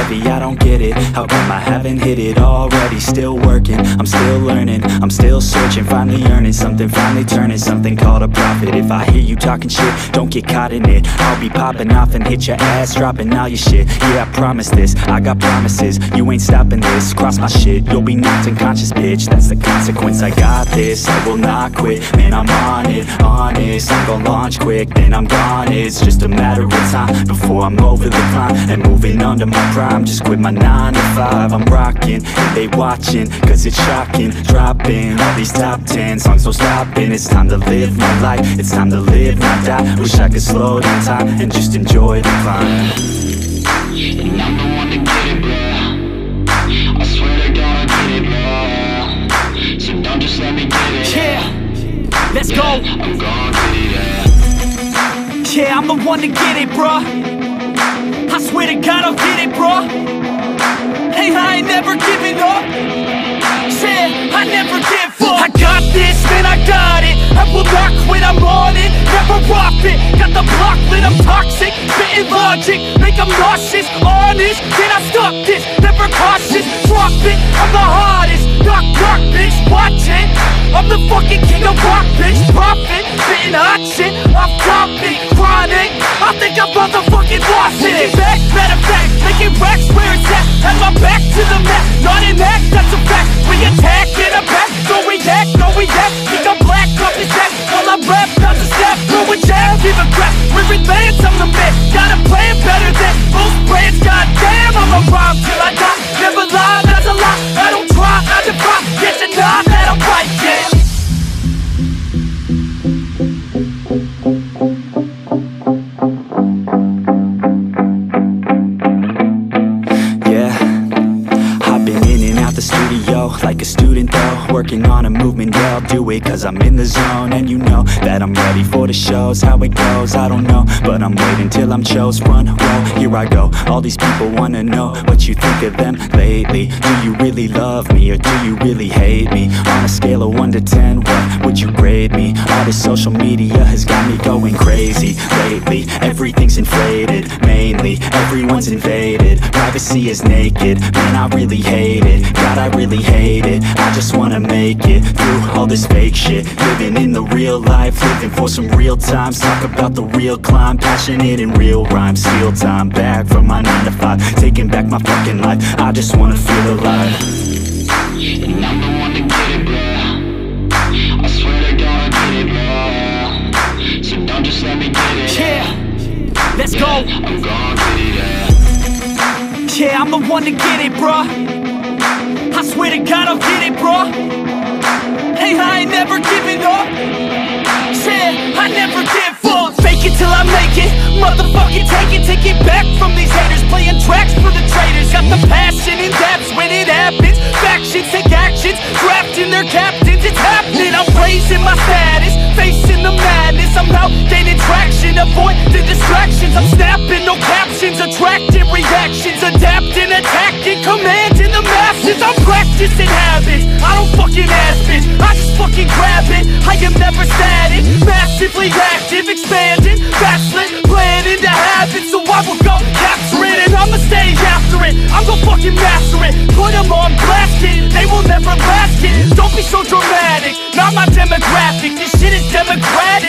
heavy, I don't get it. How come I haven't hit it already? Still working, I'm still learning, I'm still searching, finally earning something, finally turning something called a profit. If I hear you talking shit, don't get caught in it. I'll be popping off and hit your ass, dropping all your shit. Yeah, I promise this, I got promises, you ain't stopping this. Cross my shit, you'll be knocked unconscious, bitch. That's the consequence, I got this, I will not quit. Man, I'm on it, honest, I'm gon' launch quick, then I'm gone. It's just a matter of time before I'm over the climb and moving under my prime. Just quit my 9 to 5, I'm rocking, and they watching, cause it's shocking. Dropping all these top 10 songs, no stopping. It's time to live my life, it's time to live, not die. Wish I could slow down time and just enjoy the climb. And I'm the one to get it, bro. I swear to God I get it, bro. So don't just let me get it. Yeah, let's go. I'm gon' get it, yeah, I'm the one to get it, bro. I swear to God I'll get it, bro. Hey, I ain't never giving up. Yeah, I never give up. I got this, man, I got it. I will not quit, I'm on it. Never off it. Got the block lit, I'm toxic. Spitting logic, make them nauseous. Honest, can I stop this? Never cautious, drop it. I'm the hardest. Knock, knock, bitch, watch it. I'm the fucking king of rock, bitch. Profit, spitting hot shit. Off topic, chronic. I think I'm motherfucking lost it. Back, matter of fact, making racks where it's at. Had my back to the mat, not an act, that's a fact. We attack in a back, so we act, no we act. Think I'm black, up his neck, while I rap, not a step. Throw a jab, give a crap. We're advanced, I'm the man. Gotta play it better than most brands. Goddamn, I'm a rhyme till I die. Never lie, that's a lie. I don't try, I defy. Yes and nah, that I'm right, yeah. Like a student though, working on a movement, yeah, I'll do it cause I'm in the zone. And you know that I'm ready for the shows. How it goes, I don't know, but I'm waiting till I'm chose. Front row, here I go. All these people wanna know what you think of them lately. Do you really love me or do you really hate me? On a scale of 1 to 10, what would you grade me? All this social media has got me going crazy lately. Everything's inflated, mainly everyone's invaded. Privacy is naked, man, I really hate it. God, I really hate it. I just wanna make it through all this fake shit. Living in the real life, living for some real times. Talk about the real climb, passionate in real rhymes. Steal time back from my 9 to 5, taking back my fucking life. I just wanna feel alive. And I'm the one to get it, bro. I swear to God I get it, bro. So don't just let me get it. Yeah, let's go. I'm gon' get it, yeah, I'm the one to get it, bro. I swear to God I'll get it, bro. Hey, I ain't never giving up. Yeah, I never give up. Fake it till I make it. Motherfucking take it back from these haters. Playing tracks for the traitors. Got the passion in depths when it happens. Factions take actions, drafting their captains. It's happening, I'm raising my status. Facing the madness, I'm out gaining traction. Avoid the distractions, I'm snapping, no captions. Attracting reactions, adapting, attacking, commanding the masses. I'm practicing habits, I don't fucking ask bitch, I just fucking grab it. I am never static, massively active, expanding, backslid, planning to have it. So I will go capture it and I'ma stay after it. I'm gon' fucking master it, put them on blast, kid. They will never last, kid. Don't be so dramatic, not my demographic. This shit is democratic.